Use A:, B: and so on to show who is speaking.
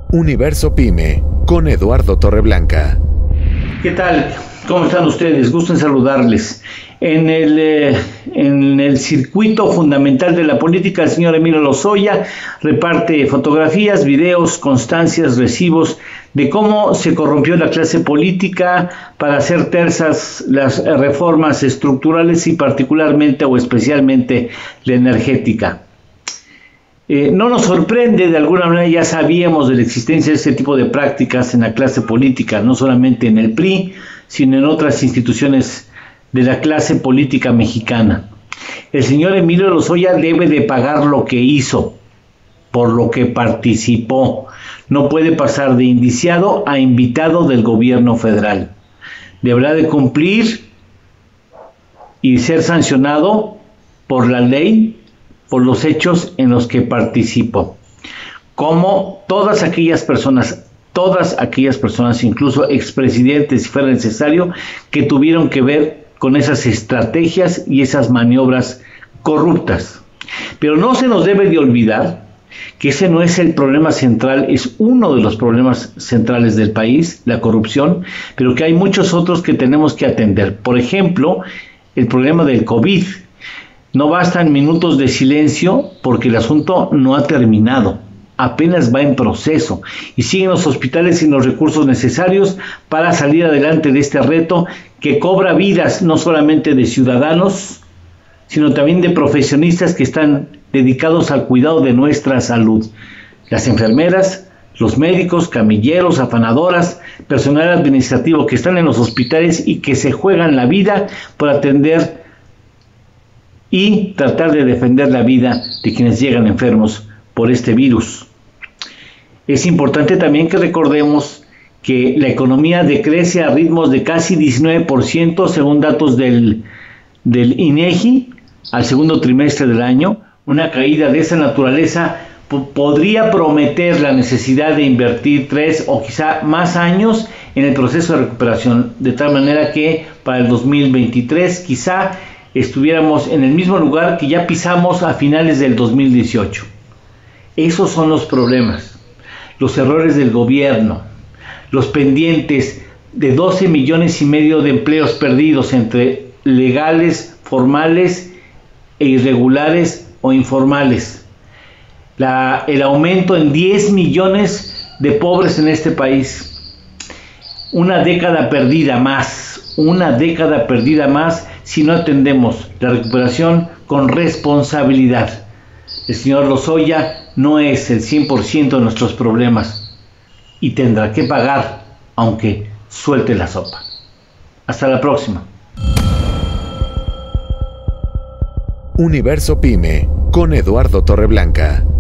A: Universo Pyme, con Eduardo Torreblanca.
B: ¿Qué tal? ¿Cómo están ustedes? Gusto en saludarles. En el circuito fundamental de la política, el señor Emilio Lozoya reparte fotografías, videos, constancias, recibos de cómo se corrompió la clase política para hacer tersas las reformas estructurales y particularmente o especialmente la energética. No nos sorprende, de alguna manera ya sabíamos de la existencia de este tipo de prácticas en la clase política, no solamente en el PRI, sino en otras instituciones de la clase política mexicana. El señor Emilio Lozoya debe de pagar lo que hizo, por lo que participó. No puede pasar de indiciado a invitado del gobierno federal. Deberá de cumplir y ser sancionado por la ley, por los hechos en los que participó. Como todas aquellas personas, incluso expresidentes, si fuera necesario, que tuvieron que ver con esas estrategias y esas maniobras corruptas. Pero no se nos debe de olvidar que ese no es el problema central, es uno de los problemas centrales del país, la corrupción, pero que hay muchos otros que tenemos que atender. Por ejemplo, el problema del COVID. No bastan minutos de silencio porque el asunto no ha terminado, apenas va en proceso y siguen los hospitales sin los recursos necesarios para salir adelante de este reto que cobra vidas no solamente de ciudadanos, sino también de profesionistas que están dedicados al cuidado de nuestra salud. Las enfermeras, los médicos, camilleros, afanadoras, personal administrativo que están en los hospitales y que se juegan la vida por atender y tratar de defender la vida de quienes llegan enfermos por este virus. Es importante también que recordemos que la economía decrece a ritmos de casi 19% según datos del INEGI al segundo trimestre del año. Una caída de esa naturaleza podría prometer la necesidad de invertir 3 o quizá más años en el proceso de recuperación, de tal manera que para el 2023 quizá estuviéramos en el mismo lugar que ya pisamos a finales del 2018. Esos son los problemas, los errores del gobierno, los pendientes de 12 millones y medio de empleos perdidos entre legales, formales e irregulares o informales, el aumento en 10 millones de pobres en este país, una década perdida más si no atendemos la recuperación con responsabilidad. El señor Lozoya no es el 100% de nuestros problemas y tendrá que pagar aunque suelte la sopa. Hasta la próxima.
A: Universo Pyme, con Eduardo Torreblanca.